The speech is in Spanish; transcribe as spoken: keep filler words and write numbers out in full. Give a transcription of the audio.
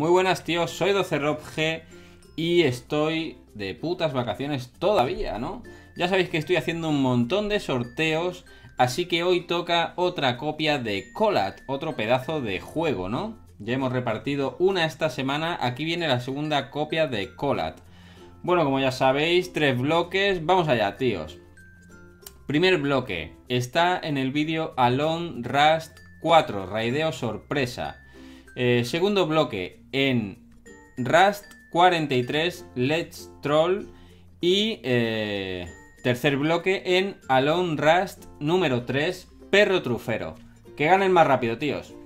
Muy buenas, tíos, soy doce-robg y estoy de putas vacaciones todavía, ¿no? Ya sabéis que estoy haciendo un montón de sorteos, así que hoy toca otra copia de Colat, otro pedazo de juego, ¿no? Ya hemos repartido una esta semana, aquí viene la segunda copia de Colat. Bueno, como ya sabéis, tres bloques, vamos allá, tíos. Primer bloque, está en el vídeo Alone Rust cuatro, raideo sorpresa. Eh, segundo bloque, en Rust cuarenta y tres, Let's Troll. Y eh, tercer bloque, en Alone Rust número tres, Perro Trufero. Que ganen más rápido, tíos.